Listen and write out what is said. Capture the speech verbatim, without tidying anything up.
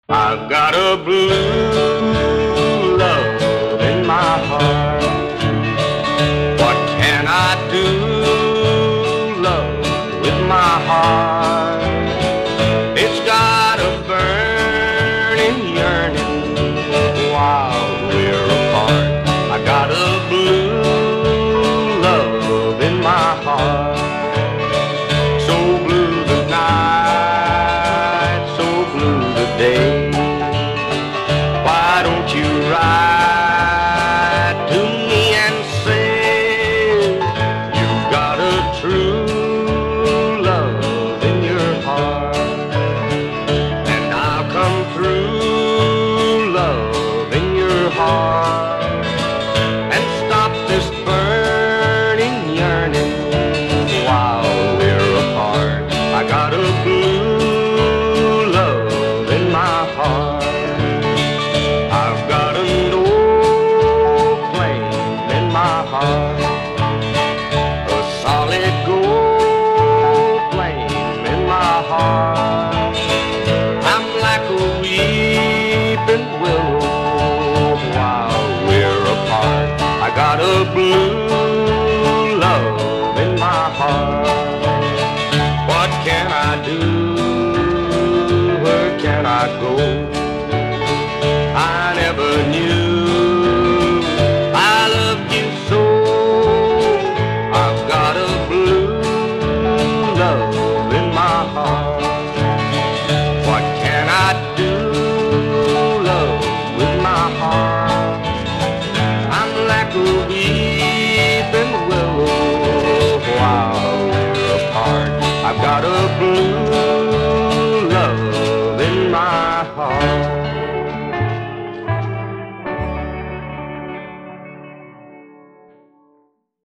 I've got a blue love in my heart. What can I do, love, with my heart? It's got a burning yearning while we're apart. I got a blue love in my heart. So blue the night, so blue the day. Why don't you write to me and say you've got a true love in your heart? And I'll come through, love, in your heart, and stop this burning yearning while we're apart. I got a blue love in my heart. I've got an old flame in my heart, a solid gold flame in my heart. I'm like a weeping willow while we're apart. I got a blue love in my heart. What can I do? Where can I go? I never knew I loved you so. I've got a blue love in my heart. What can I do, love, with my heart? I'm like a weeping willow while we're apart. I've got a blue love in my heart.